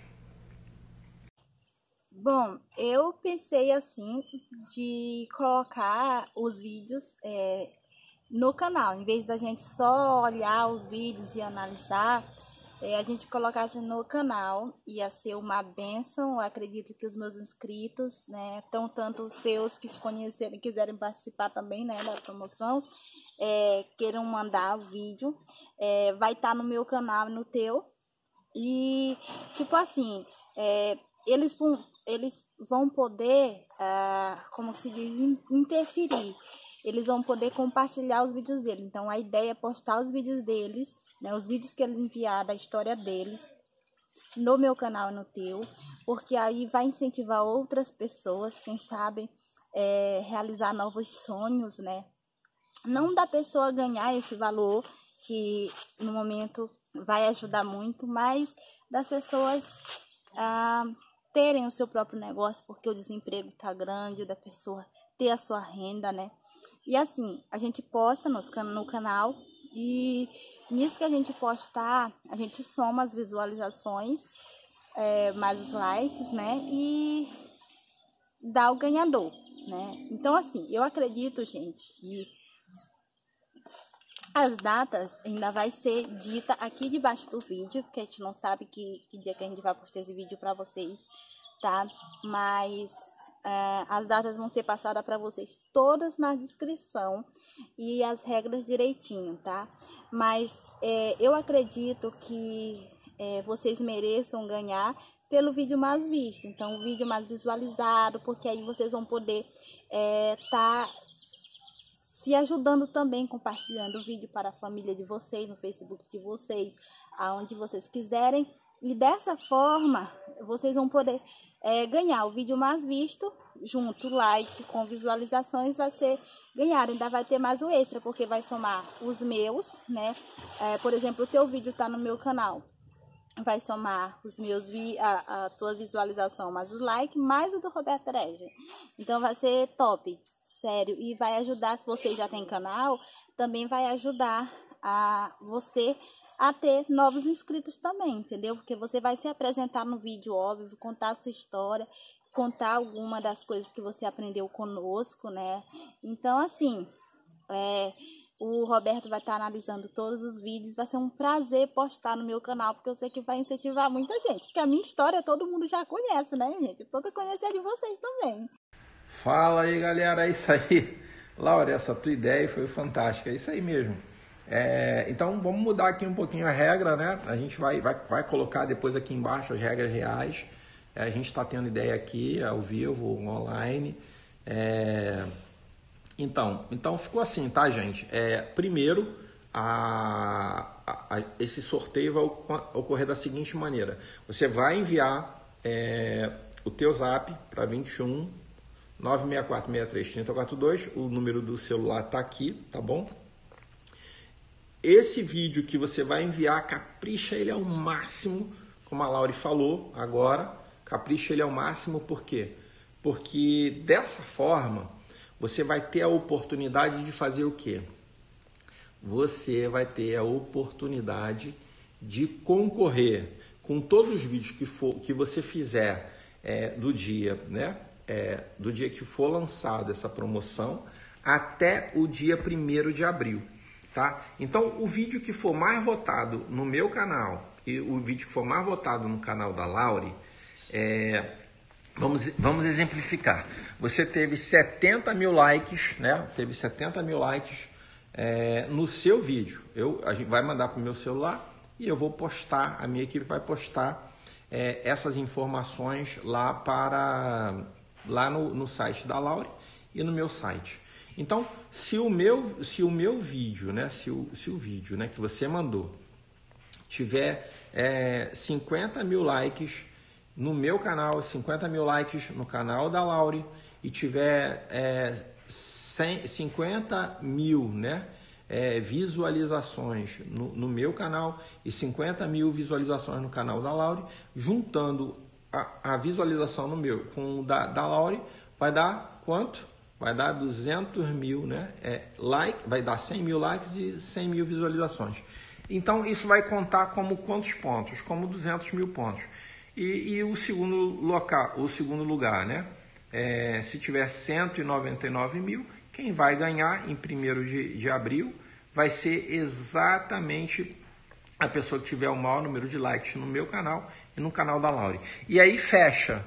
Bom, eu pensei assim de colocar os vídeos no canal. Em vez da gente só olhar os vídeos e analisar, a gente colocasse no canal. Ia ser uma bênção. Eu acredito que os meus inscritos, né, tanto os teus que te conhecerem e quiserem participar também, né, da promoção, queiram mandar o vídeo, vai estar no meu canal e no teu. E tipo assim, eles vão poder, como se diz, interferir. Eles vão poder compartilhar os vídeos deles. Então a ideia é postar os vídeos deles, né, os vídeos que eles enviaram da história deles, no meu canal e no teu, porque aí vai incentivar outras pessoas, quem sabe, realizar novos sonhos, né? Não da pessoa ganhar esse valor, que no momento vai ajudar muito, mas das pessoas terem o seu próprio negócio, porque o desemprego tá grande, da pessoa ter a sua renda, né? E assim, a gente posta no canal, e nisso que a gente postar, a gente soma as visualizações, mais os likes, né? E dá o ganhador, né? Então assim, eu acredito, gente, que as datas ainda vai ser dita aqui debaixo do vídeo, porque a gente não sabe que dia que a gente vai postar esse vídeo para vocês, tá? Mas as datas vão ser passadas para vocês todas na descrição e as regras direitinho, tá? Mas eu acredito que vocês mereçam ganhar pelo vídeo mais visto, então o vídeo mais visualizado, porque aí vocês vão poder tá se ajudando também, compartilhando o vídeo para a família de vocês, no Facebook de vocês, aonde vocês quiserem. E dessa forma, vocês vão poder ganhar o vídeo mais visto, junto like com visualizações, vai ser ganhar. Ainda vai ter mais o extra, porque vai somar os meus, né? Por exemplo, o teu vídeo tá no meu canal, vai somar os meus a tua visualização, mais os likes, mais o do Roberto Herege. Então vai ser top, sério. E vai ajudar, se você já tem canal, também vai ajudar a você a ter novos inscritos também, entendeu? Porque você vai se apresentar no vídeo, óbvio, contar a sua história, contar alguma das coisas que você aprendeu conosco, né? Então, assim, o Roberto vai estar analisando todos os vídeos. Vai ser um prazer postar no meu canal, porque eu sei que vai incentivar muita gente. Porque a minha história todo mundo já conhece, né, gente? Toda conhecer a de vocês também. Fala aí, galera, é isso aí. Laura, essa tua ideia foi fantástica, é isso aí mesmo. Então vamos mudar aqui um pouquinho a regra, né? A gente vai colocar depois aqui embaixo as regras reais. A gente está tendo ideia aqui, ao vivo, online. Então ficou assim, tá, gente? Primeiro, esse sorteio vai ocorrer da seguinte maneira. Você vai enviar o teu zap para 21 964 63 3042. O número do celular está aqui, tá bom? Esse vídeo que você vai enviar, capricha ele ao máximo, como a Laura falou agora, capricha ele ao máximo, por quê? Porque dessa forma você vai ter a oportunidade de fazer o quê? Você vai ter a oportunidade de concorrer com todos os vídeos que você fizer do dia, né? Do dia que for lançado essa promoção até o dia 1º de abril. Tá? Então, o vídeo que for mais votado no meu canal e o vídeo que for mais votado no canal da Laure, vamos exemplificar. Você teve 70 mil likes, né? Teve 70 mil likes no seu vídeo. A gente vai mandar para o meu celular e eu vou postar, a minha equipe vai postar essas informações lá no site da Laure e no meu site. Então, se o meu vídeo, né, se o vídeo, né, que você mandou tiver 50 mil likes no meu canal, 50 mil likes no canal da Laure e tiver 50 mil, né, visualizações no meu canal e 50 mil visualizações no canal da Laure, juntando a visualização no meu com o da Laure, vai dar quanto? Vai dar 200 mil, né? Vai dar 100 mil likes e 100 mil visualizações. Então, isso vai contar como quantos pontos? Como 200 mil pontos. E o segundo lugar, né? Se tiver 199 mil, quem vai ganhar em 1º de abril vai ser exatamente a pessoa que tiver o maior número de likes no meu canal e no canal da Laure. E aí fecha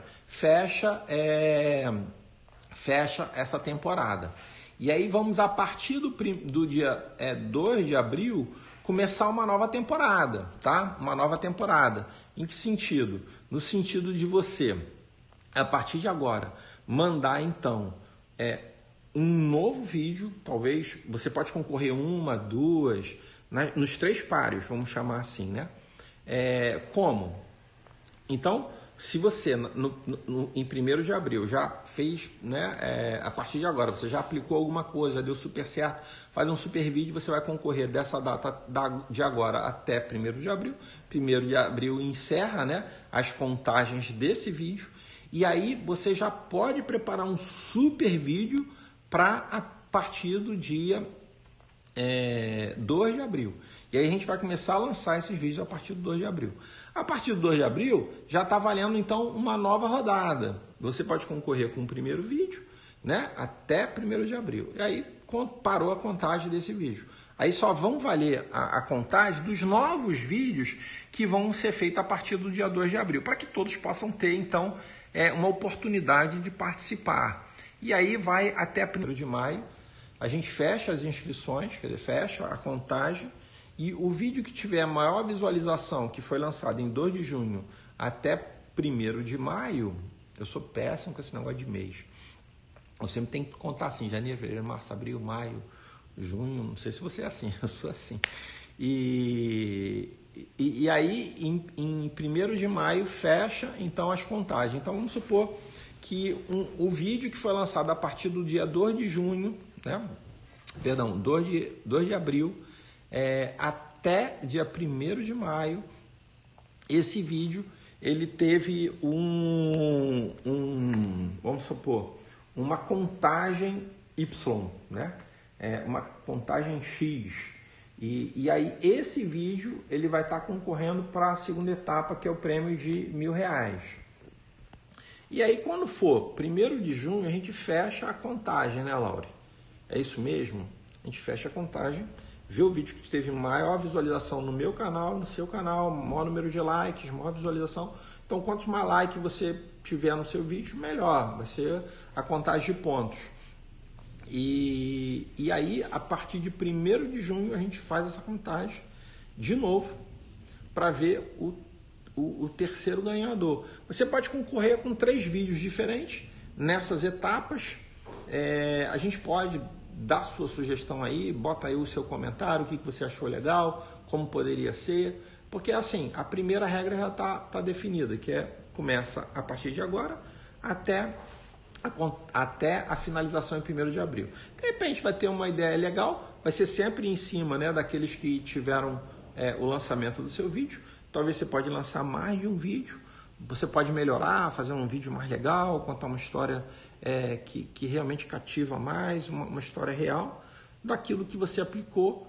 essa temporada. E aí vamos, a partir do dia 2 de abril, começar uma nova temporada, tá? Uma nova temporada. Em que sentido? No sentido de você, a partir de agora, mandar então um novo vídeo, talvez você pode concorrer 1, 2, nos 3 páreos, vamos chamar assim, né? Como? Então, se você, em 1º de abril, já fez, né, a partir de agora, você já aplicou alguma coisa, deu super certo, faz um super vídeo, você vai concorrer dessa data de agora até 1º de abril. 1º de abril encerra, né, as contagens desse vídeo. E aí você já pode preparar um super vídeo para a partir do dia 2 de abril. E aí a gente vai começar a lançar esses vídeos a partir do 2 de abril. A partir do 2 de abril já está valendo então uma nova rodada. Você pode concorrer com o primeiro vídeo, né, até 1º de abril. E aí parou a contagem desse vídeo. Aí só vão valer a contagem dos novos vídeos que vão ser feitos a partir do dia 2 de abril, para que todos possam ter então uma oportunidade de participar. E aí vai até 1º de maio. A gente fecha as inscrições, quer dizer, fecha a contagem, e o vídeo que tiver a maior visualização, que foi lançado em 2 de junho até 1º de maio, eu sou péssimo com esse negócio de mês. Eu sempre tenho que contar assim, janeiro, fevereiro, março, abril, maio, junho, não sei se você é assim, eu sou assim. E E aí, em 1º de maio, fecha então as contagens. Então, vamos supor que o vídeo que foi lançado a partir do dia 2 de junho, né? Perdão, 2 de abril, até dia 1º de maio, esse vídeo ele teve vamos supor, uma contagem Y, né? Uma contagem X. E aí esse vídeo ele vai estar concorrendo para a segunda etapa, que é o prêmio de R$1.000. E aí quando for 1º de junho, a gente fecha a contagem, né, Laure? É isso mesmo? A gente fecha a contagem, vê o vídeo que teve maior visualização no meu canal, no seu canal, maior número de likes, maior visualização. Então, quanto mais like você tiver no seu vídeo, melhor. Vai ser a contagem de pontos. E aí, a partir de 1º de junho, a gente faz essa contagem de novo para ver o terceiro ganhador. Você pode concorrer com 3 vídeos diferentes nessas etapas. A gente pode dar sua sugestão aí, bota aí o seu comentário, o que você achou legal, como poderia ser, porque assim, a primeira regra já está definida, que começa a partir de agora até a finalização em 1º de abril. De repente vai ter uma ideia legal, vai ser sempre em cima, né, daqueles que tiveram o lançamento do seu vídeo. Talvez você pode lançar mais de um vídeo, você pode melhorar, fazer um vídeo mais legal, contar uma história que realmente cativa mais, uma história real daquilo que você aplicou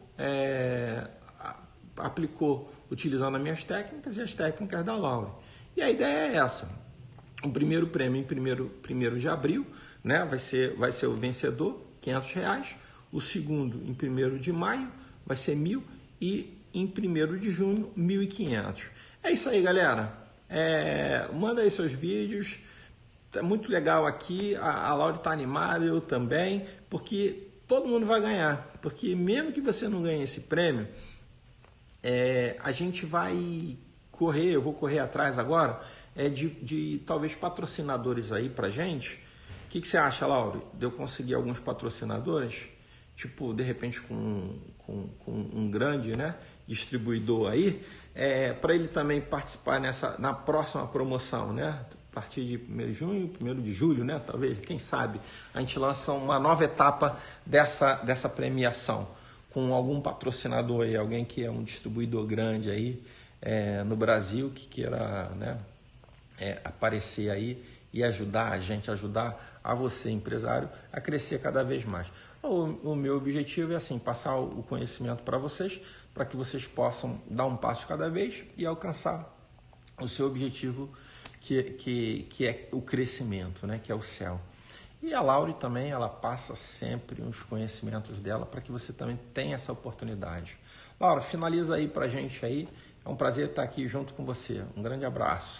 utilizando as minhas técnicas e as técnicas da Laure. E a ideia é essa. O primeiro prêmio em 1º de abril, né, vai ser o vencedor, R$500. O segundo em 1º de maio vai ser R$1.000 e em 1º de junho R$1.500. É isso aí, galera. Manda aí seus vídeos. É muito legal aqui. A Laure está animada, eu também, porque todo mundo vai ganhar. Porque mesmo que você não ganhe esse prêmio, a gente vai correr, eu vou correr atrás agora, de talvez patrocinadores aí pra gente. O que você acha, Laure? De eu conseguir alguns patrocinadores? Tipo, de repente com um grande, né, distribuidor aí, para ele também participar na próxima promoção, né? A partir de 1º de junho, 1º de julho, né? Talvez, quem sabe, a gente lança uma nova etapa dessa premiação, com algum patrocinador aí, alguém que é um distribuidor grande aí no Brasil, que queira, né, aparecer aí e ajudar a gente, ajudar a você, empresário, a crescer cada vez mais. O meu objetivo é assim, passar o conhecimento para vocês, para que vocês possam dar um passo cada vez e alcançar o seu objetivo, que é o crescimento, né, que é o céu. E a Laure também, ela passa sempre os conhecimentos dela para que você também tenha essa oportunidade. Laura, finaliza aí para a gente aí. É um prazer estar aqui junto com você. Um grande abraço.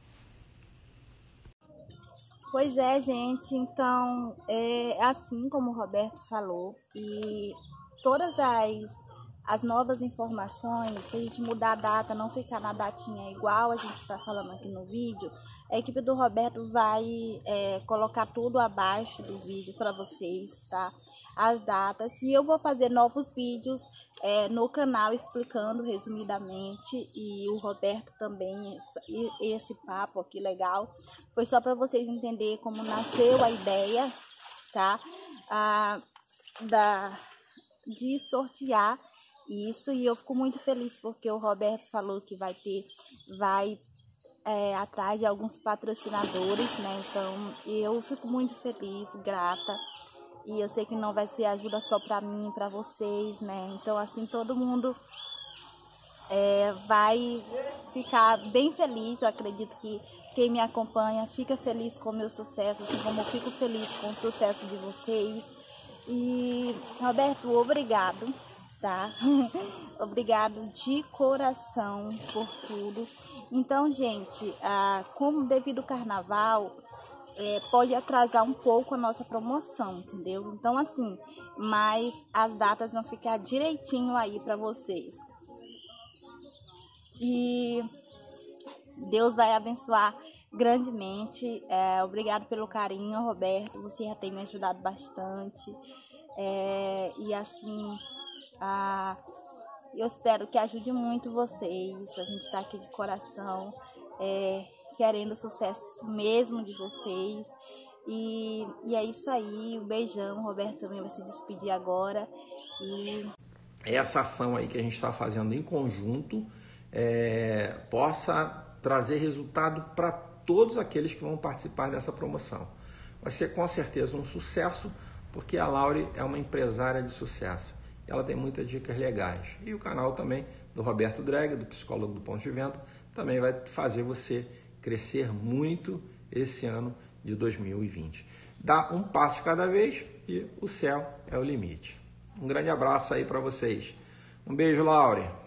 Pois é, gente. Então, assim como o Roberto falou, e todas as novas informações, se a gente mudar a data, não ficar na datinha igual a gente está falando aqui no vídeo, a equipe do Roberto vai colocar tudo abaixo do vídeo para vocês, tá? As datas. E eu vou fazer novos vídeos no canal explicando resumidamente, e o Roberto também, esse papo aqui legal. Foi só para vocês entenderem como nasceu a ideia, tá? De sortear isso, e eu fico muito feliz porque o Roberto falou que vai atrás de alguns patrocinadores, né? Então eu fico muito feliz, grata, e eu sei que não vai ser ajuda só para mim, para vocês, né? Então assim, todo mundo vai ficar bem feliz. Eu acredito que quem me acompanha fica feliz com o meu sucesso, assim como eu fico feliz com o sucesso de vocês. E Roberto, obrigado, tá? Obrigado de coração por tudo. Então, gente, como devido ao carnaval, pode atrasar um pouco a nossa promoção, entendeu? Então, assim, mas as datas vão ficar direitinho aí para vocês. E Deus vai abençoar grandemente. Obrigado pelo carinho, Roberto. Você já tem me ajudado bastante. E assim, Eu espero que ajude muito vocês. A gente está aqui de coração, querendo o sucesso mesmo de vocês. E é isso aí, um beijão. O Roberto também vai se despedir agora. E essa ação aí que a gente está fazendo em conjunto possa trazer resultado para todos aqueles que vão participar dessa promoção. Vai ser com certeza um sucesso, porque a Laure é uma empresária de sucesso. Ela tem muitas dicas legais. E o canal também do Roberto Dreg, do Psicólogo do Ponto de Venda, também vai fazer você crescer muito esse ano de 2020. Dá um passo de cada vez e o céu é o limite. Um grande abraço aí para vocês. Um beijo, Laure.